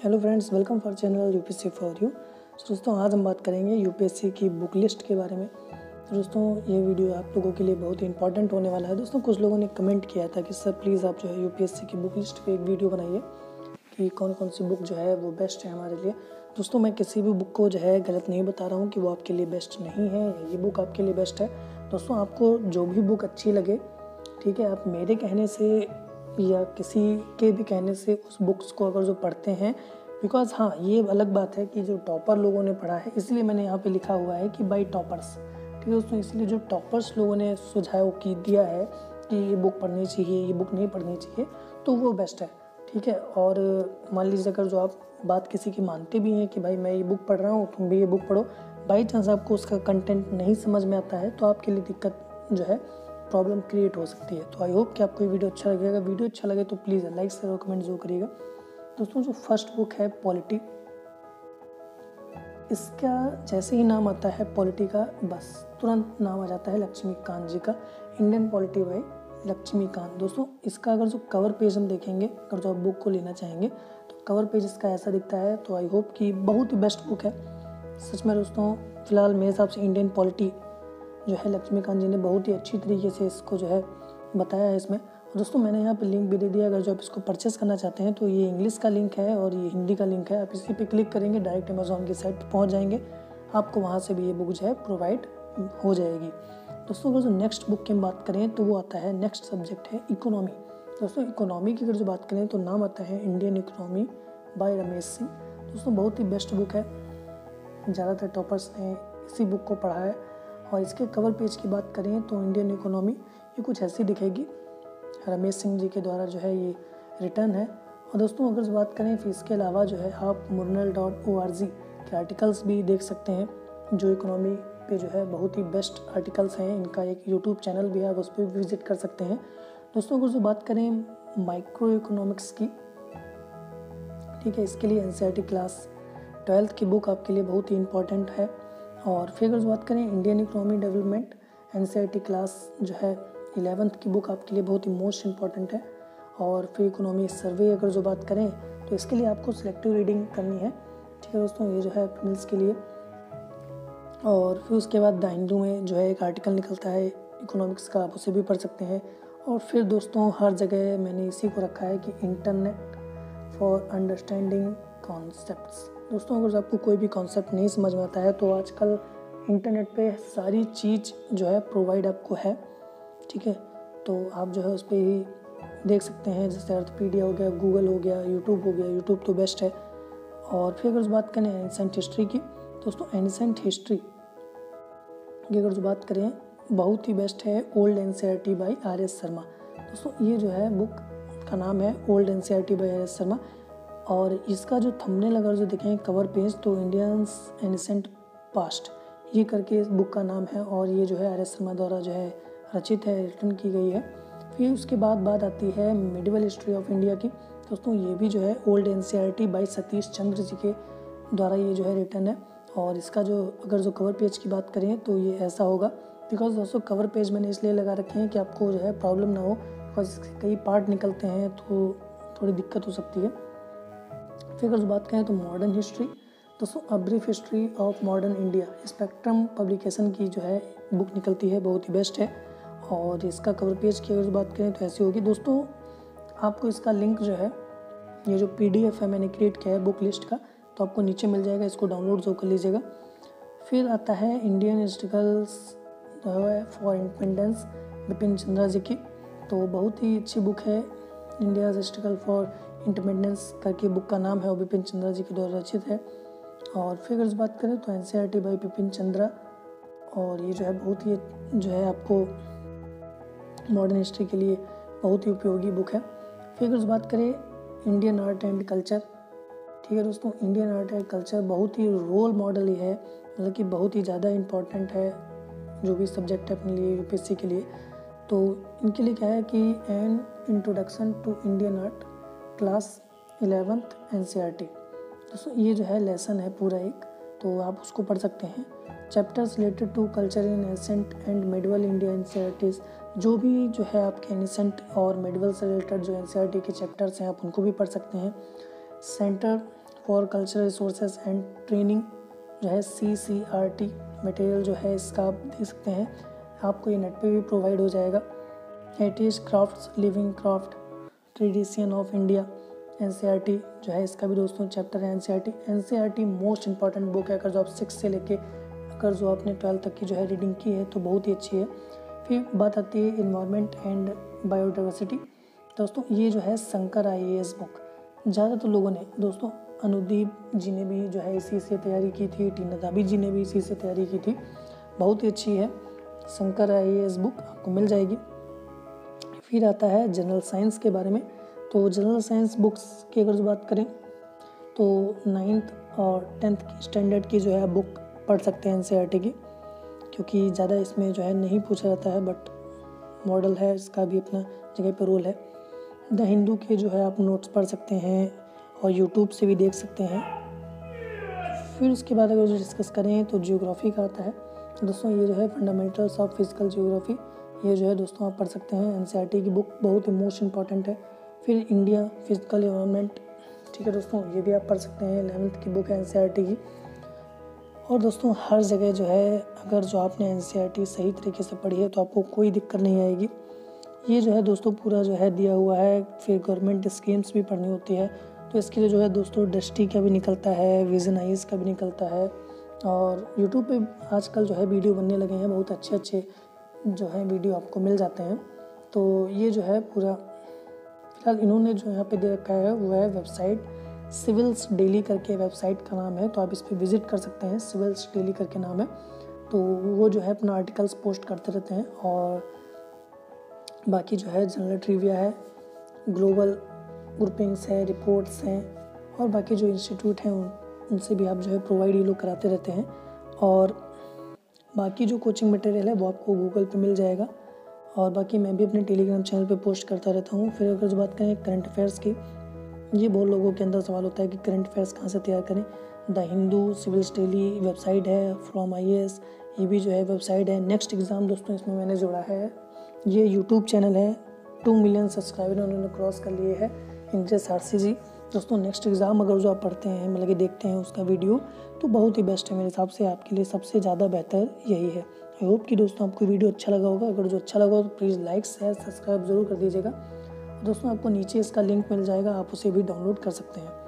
Hello friends, welcome for channel UPSC for you. दोस्तों आज हम बात करेंगे यूपीएससी की बुक लिस्ट के बारे में। तो दोस्तों ये वीडियो आप लोगों के लिए बहुत ही इंपॉर्टेंट होने वाला है। दोस्तों कुछ लोगों ने कमेंट किया था कि सर प्लीज़ आप जो है यूपीएससी की बुक लिस्ट पे एक वीडियो बनाइए कि कौन कौन सी बुक जो है वो बेस्ट है हमारे लिए। दोस्तों मैं किसी भी बुक को जो है गलत नहीं बता रहा हूँ कि वो आपके लिए बेस्ट नहीं है या ये बुक आपके लिए बेस्ट है। दोस्तों आपको जो भी बुक अच्छी लगे, ठीक है, आप मेरे कहने से या किसी के भी कहने से उस बुक्स को अगर जो पढ़ते हैं, बिकॉज हाँ ये अलग बात है कि जो टॉपर लोगों ने पढ़ा है, इसलिए मैंने यहाँ पे लिखा हुआ है कि बाई टॉपर्स, ठीक है दोस्तों। इसलिए जो टॉपर्स लोगों ने सुझाव की दिया है कि ये बुक पढ़नी चाहिए, ये बुक नहीं पढ़नी चाहिए, तो वो बेस्ट है, ठीक है। और मान लीजिए अगर जो आप बात किसी की मानते भी हैं कि भाई मैं ये बुक पढ़ रहा हूँ, तुम भी ये बुक पढ़ो, बाई चांस आपको उसका कंटेंट नहीं समझ में आता है तो आपके लिए दिक्कत जो है प्रॉब्लम क्रिएट हो सकती है। तो आई होप कि आपको ये वीडियो अच्छा लगेगा। वीडियो अच्छा लगे तो प्लीज़ लाइक शेयर और कमेंट जरूर करिएगा। दोस्तों जो फर्स्ट बुक है पॉलिटी, इसका जैसे ही नाम आता है पॉलिटी का, बस तुरंत नाम आ जाता है लक्ष्मीकांत जी का, इंडियन पॉलिटी बाय लक्ष्मीकांत। दोस्तों इसका अगर जो कवर पेज हम देखेंगे, अगर जो आप बुक को लेना चाहेंगे तो कवर पेज इसका ऐसा दिखता है। तो आई होप कि बहुत ही बेस्ट बुक है सच में दोस्तों। फिलहाल मेरे हिसाब से इंडियन पॉलिटी जो है लक्ष्मीकांत जी ने बहुत ही अच्छी तरीके से इसको जो है बताया है इसमें। और दोस्तों मैंने यहाँ पे लिंक भी दे दिया, अगर जो आप इसको परचेस करना चाहते हैं तो ये इंग्लिश का लिंक है और ये हिंदी का लिंक है। आप इसी पे क्लिक करेंगे, डायरेक्ट अमेजोन की साइट पर पहुँच जाएंगे, आपको वहाँ से भी ये बुक जो है प्रोवाइड हो जाएगी। दोस्तों अगर जो नेक्स्ट बुक की हम बात करें तो वो आता है, नेक्स्ट सब्जेक्ट है इकोनॉमी। दोस्तों इकोनॉमी की अगर जो बात करें तो नाम आता है Indian economy by Ramesh Singh. दोस्तों बहुत ही बेस्ट बुक है, ज़्यादातर टॉपर्स ने इसी बुक को पढ़ा है। और इसके कवर पेज की बात करें तो इंडियन इकोनॉमी ये कुछ ऐसी दिखेगी, रमेश सिंह जी के द्वारा जो है ये रिटर्न है। और दोस्तों अगर बात करें फिर इसके अलावा जो है आप murnal.org के आर्टिकल्स भी देख सकते हैं, जो इकोनॉमी पे जो है बहुत ही बेस्ट आर्टिकल्स हैं। इनका एक यूट्यूब चैनल भी है, आप उस पर भी विजिट कर सकते हैं। दोस्तों अगर जो बात करें माइक्रो इकोनॉमिक्स की, ठीक है, इसके लिए एनसीईआरटी क्लास 12th की बुक आपके लिए बहुत ही इंपॉर्टेंट है। और फिर अगर बात करें Indian economy development, NCERT class जो है 11th की बुक आपके लिए बहुत ही मोस्ट इम्पॉर्टेंट है। और फिर इकोनॉमी सर्वे अगर जो बात करें तो इसके लिए आपको सिलेक्टिव रीडिंग करनी है, ठीक है दोस्तों, ये जो है प्रिलिम्स के लिए। और फिर उसके बाद द हिंदू में जो है एक आर्टिकल निकलता है इकोनॉमिक्स का, आप उसे भी पढ़ सकते हैं। और फिर दोस्तों हर जगह मैंने इसी को रखा है कि इंटरनेट फॉर अंडरस्टैंडिंग कॉन्सेप्ट्स। दोस्तों अगर आपको कोई भी कॉन्सेप्ट नहीं समझ में आता है तो आजकल इंटरनेट पे सारी चीज़ जो है प्रोवाइड आपको है, ठीक है। तो आप जो है उस पर ही देख सकते हैं, जैसे अर्थपीडिया हो गया, गूगल हो गया, यूट्यूब हो गया, यूट्यूब तो बेस्ट है। और फिर अगर बात करें एंसेंट हिस्ट्री की, दोस्तों एंसेंट हिस्ट्री की अगर जो बात करें बहुत ही बेस्ट है, old NCERT by R S. Sharma. दोस्तों ये जो है बुक का नाम है old NCERT by R S. Sharma. और इसका जो थंबनेल अगर जो देखें कवर पेज तो इंडियंस एनिसेंट पास्ट ये करके इस बुक का नाम है। और ये जो है आर.एस. शर्मा द्वारा जो है रचित है, रिटर्न की गई है। फिर उसके बाद बात आती है मिडिवल हिस्ट्री ऑफ इंडिया की। दोस्तों ये भी जो है old NCERT by Satish Chandra ji के द्वारा ये जो है रिटर्न है। और इसका जो अगर जो कवर पेज की बात करें तो ये ऐसा होगा, बिकॉज दोस्तों कवर पेज मैंने इसलिए लगा रखे हैं कि आपको जो है प्रॉब्लम ना हो, बिकॉज इसके कई पार्ट निकलते हैं तो थोड़ी दिक्कत हो सकती है। फिर अगर बात करें तो मॉडर्न हिस्ट्री, दोस्तों a brief history of modern India, spectrum publication की जो है बुक निकलती है, बहुत ही बेस्ट है। और इसका कवर पेज की अगर बात करें तो ऐसी होगी। दोस्तों आपको इसका लिंक जो है, ये जो PDF है मैंने क्रिएट किया है बुक लिस्ट का, तो आपको नीचे मिल जाएगा, इसको डाउनलोड जो कर लीजिएगा। फिर आता है Indian historicals for independence Bipin Chandra ji की, तो बहुत ही अच्छी बुक है, इंडिया हिस्ट्रिकल फॉर इंडिपेंडेंस करके बुक का नाम है और बिपिन चंद्रा जी के द्वारा रचित है। और फिर अगर बात करें तो एनसीईआरटी बाय बिपिन चंद्रा, और ये जो है बहुत ही जो है आपको मॉडर्न हिस्ट्री के लिए बहुत ही उपयोगी बुक है। फिर अगर बात करें इंडियन आर्ट एंड कल्चर, ठीक है दोस्तों, इंडियन आर्ट एंड कल्चर बहुत ही रोल मॉडल ही है, मतलब कि बहुत ही ज़्यादा इम्पॉर्टेंट है जो भी सब्जेक्ट है अपने लिए यूपीएससी के लिए। तो इनके लिए क्या है कि an introduction to Indian art class 11th NCERT, दोस्तों ये जो है लेसन है पूरा एक, तो आप उसको पढ़ सकते हैं। Chapters related to culture in ancient and medieval India NCERTs, जो भी जो है आपके एंसेंट और मिडिवल से रिलेटेड जो एनसीईआरटी के चैप्टर्स हैं आप उनको भी पढ़ सकते हैं। Centre for cultural resources and training जो है CCRT मटेरियल जो है इसका आप देख सकते हैं, आपको ये नेट पे भी प्रोवाइड हो जाएगा। Heritage crafts living craft tradition of India NCERT जो है इसका भी दोस्तों चैप्टर है NCERT मोस्ट इंपॉर्टेंट बुक है। अगर जो आप 6 से लेके अगर जो आपने 12 तक की जो है रीडिंग की है तो बहुत ही अच्छी है। फिर बात आती है इन्वायरमेंट एंड बायोडाइवर्सिटी। दोस्तों ये जो है शंकर IAS बुक, ज़्यादातर लोगों ने दोस्तों अनुदीप जी ने भी जो है इसी से तैयारी की थी, टीना दाबी जी ने भी इसी से तैयारी की थी, बहुत ही अच्छी है। शंकर IAS बुक आपको मिल जाएगी। फिर आता है जनरल साइंस के बारे में। तो जनरल साइंस बुक्स की अगर जो बात करें तो 9th और 10th की स्टैंडर्ड की जो है बुक पढ़ सकते हैं NCERT की, क्योंकि ज़्यादा इसमें जो है नहीं पूछा जाता है, बट मॉडल है इसका भी अपना जगह पर रोल है। द हिंदू के जो है आप नोट्स पढ़ सकते हैं और यूट्यूब से भी देख सकते हैं। फिर उसके बाद अगर जो डिस्कस करें तो जियोग्राफी का आता है दोस्तों, ये जो है फंडामेंटल्स ऑफ फिजिकल जियोग्राफी, ये जो है दोस्तों आप पढ़ सकते हैं। NCERT की बुक बहुत ही मोस्ट इंपॉर्टेंट है। फिर इंडिया फिजिकल एनवायरनमेंट, ठीक है दोस्तों, ये भी आप पढ़ सकते हैं, 11th की बुक है NCERT की। और दोस्तों हर जगह जो है अगर जो आपने NCERT सही तरीके से पढ़ी है तो आपको कोई दिक्कत नहीं आएगी। ये जो है दोस्तों पूरा जो है दिया हुआ है। फिर गवर्नमेंट स्कीम्स भी पढ़नी होती है, तो इसके लिए जो है दोस्तों दृष्टि का भी निकलता है, विजन आइज का भी निकलता है। और यूट्यूब पे आजकल जो है वीडियो बनने लगे हैं, बहुत अच्छे अच्छे जो है वीडियो आपको मिल जाते हैं। तो ये जो है पूरा फिलहाल इन्होंने जो यहाँ पे दे रखा है वो है वेबसाइट सिविल्स डेली करके वेबसाइट का नाम है, तो आप इस पर विजिट कर सकते हैं। सिविल्स डेली करके नाम है, तो वो जो है अपना आर्टिकल्स पोस्ट करते रहते हैं। और बाकी जो है जनरल ट्रिविया है, ग्लोबल ग्रुपिंग्स है, रिपोर्ट्स हैं, और बाकी जो इंस्टीट्यूट हैं उनसे भी आप जो है प्रोवाइड ये लोग कराते रहते हैं। और बाकी जो कोचिंग मटेरियल है वो आपको गूगल पे मिल जाएगा। और बाकी मैं भी अपने टेलीग्राम चैनल पे पोस्ट करता रहता हूँ। फिर अगर जो बात करें करंट अफेयर्स की, ये बहुत लोगों के अंदर सवाल होता है कि करंट अफेयर्स कहाँ से तैयार करें। The Hindu civils daily website है, फ्रॉम IAS ये भी जो है वेबसाइट है। नेक्स्ट एग्ज़ाम दोस्तों इसमें मैंने जोड़ा है, ये यूट्यूब चैनल है, 2 मिलियन सब्सक्राइबर उन्होंने क्रॉस कर लिए है, इंद्रेश RC जी। दोस्तों नेक्स्ट एग्ज़ाम अगर जो आप पढ़ते हैं मतलब कि देखते हैं उसका वीडियो, तो बहुत ही बेस्ट है मेरे हिसाब से, आपके लिए सबसे ज़्यादा बेहतर यही है। आई होप कि दोस्तों आपको वीडियो अच्छा लगा होगा। अगर जो अच्छा लगा हो तो प्लीज़ लाइक शेयर सब्सक्राइब ज़रूर कर दीजिएगा। दोस्तों आपको नीचे इसका लिंक मिल जाएगा, आप उसे भी डाउनलोड कर सकते हैं।